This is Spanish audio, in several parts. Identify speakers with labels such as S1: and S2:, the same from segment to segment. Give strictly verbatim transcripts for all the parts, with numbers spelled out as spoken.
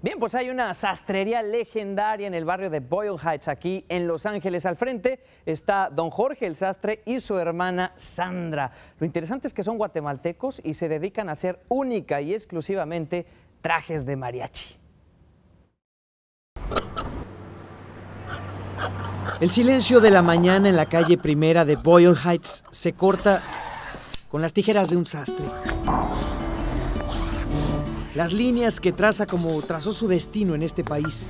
S1: Bien, pues hay una sastrería legendaria en el barrio de Boyle Heights, aquí en Los Ángeles. Al frente está don Jorge el sastre y su hermana Sandra. Lo interesante es que son guatemaltecos y se dedican a hacer única y exclusivamente trajes de mariachi. El silencio de la mañana en la calle primera de Boyle Heights se corta con las tijeras de un sastre. Las líneas que traza como trazó su destino en este país.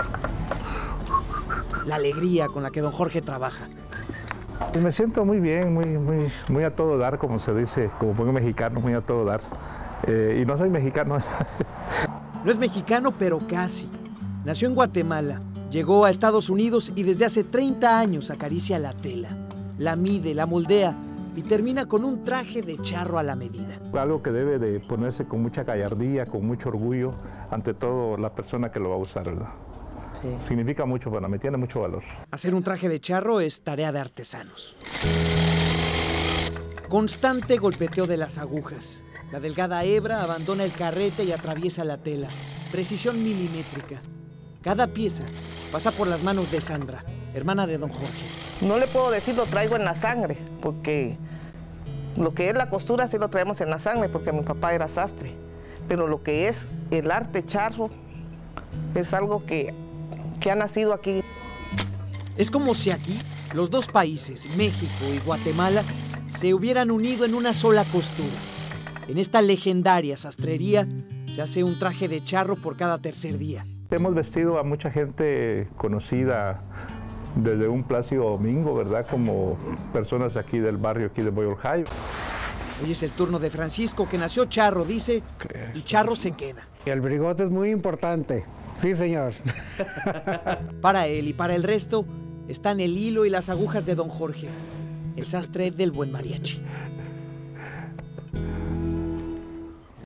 S1: La alegría con la que don Jorge trabaja.
S2: Me siento muy bien, muy, muy, muy a todo dar, como se dice, como buen mexicano, muy a todo dar. Eh, y no soy mexicano.
S1: No es mexicano, pero casi. Nació en Guatemala, llegó a Estados Unidos y desde hace treinta años acaricia la tela. La mide, la moldea y termina con un traje de charro a la medida.
S2: Algo que debe de ponerse con mucha gallardía, con mucho orgullo, ante todo la persona que lo va a usar, ¿verdad? Sí. Significa mucho para mí, tiene mucho valor.
S1: Hacer un traje de charro es tarea de artesanos. Constante golpeteo de las agujas. La delgada hebra abandona el carrete y atraviesa la tela. Precisión milimétrica. Cada pieza pasa por las manos de Sandra, hermana de don Jorge.
S3: No le puedo decir lo traigo en la sangre, porque lo que es la costura sí lo traemos en la sangre, porque mi papá era sastre. Pero lo que es el arte charro es algo que, que ha nacido aquí.
S1: Es como si aquí los dos países, México y Guatemala, se hubieran unido en una sola costura. En esta legendaria sastrería se hace un traje de charro por cada tercer día.
S2: Hemos vestido a mucha gente conocida desde un Plácido Domingo, ¿verdad? Como personas aquí del barrio, aquí de Boyle Heights.
S1: Hoy es el turno de Francisco, que nació charro, dice, y charro se queda.
S4: El brigote es muy importante. Sí, señor.
S1: Para él y para el resto están el hilo y las agujas de don Jorge, el sastre del buen mariachi.